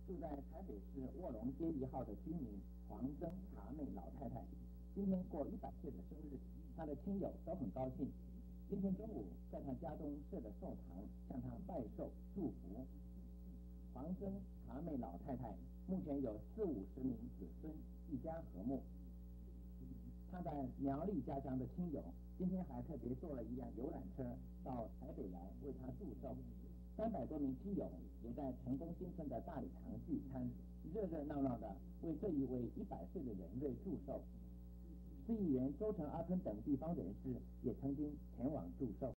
住在台北市卧龙街1号的居民黄曾茶妹老太太，今天过100岁的生日，她的亲友都很高兴。今天中午在她家中设的寿堂，向她拜寿祝福。黄曾茶妹老太太目前有40-50名子孙，一家和睦。她在苗栗家乡的亲友今天还特别坐了一辆游览车到台北来为她祝寿。300多名亲友也在成功新村的大礼堂聚餐，热热闹闹的为这一位100岁的人瑞祝寿。市议员周成阿春等地方人士也曾经前往祝寿。